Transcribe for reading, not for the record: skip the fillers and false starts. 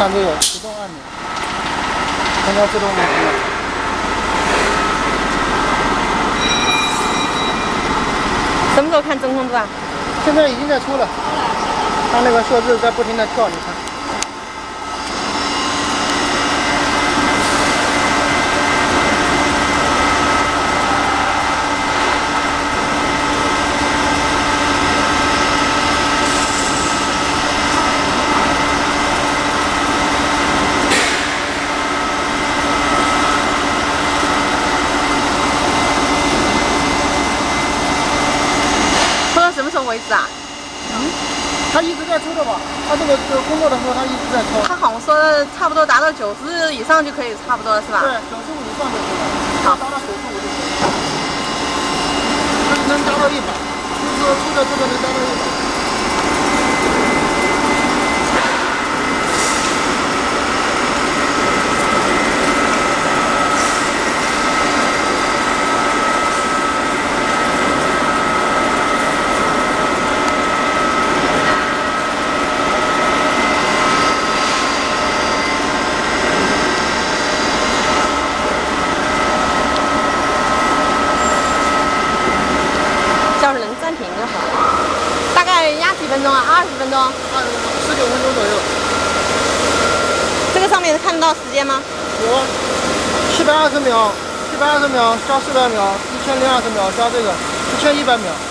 看这个启动按钮，空调自动运行了。 什么时候看真空度啊？ 现在已经在出了，它那个数字在不停的跳，你看。 什么时候为止啊？ 它一直在出的吧？它这个工作的时候，它一直在抽。 他好像说差不多达到90以上就可以，差不多了是吧？ 对，95以上就可以了。好，达到95就可以了。能达到100，就是说出的这个能达到100。 要是能暂停就好。大概压几分钟啊？20分钟？20 分钟，19分钟左右。 这个上面看得到时间吗？ 有，720秒，720秒加400秒，1020秒加这个1100秒。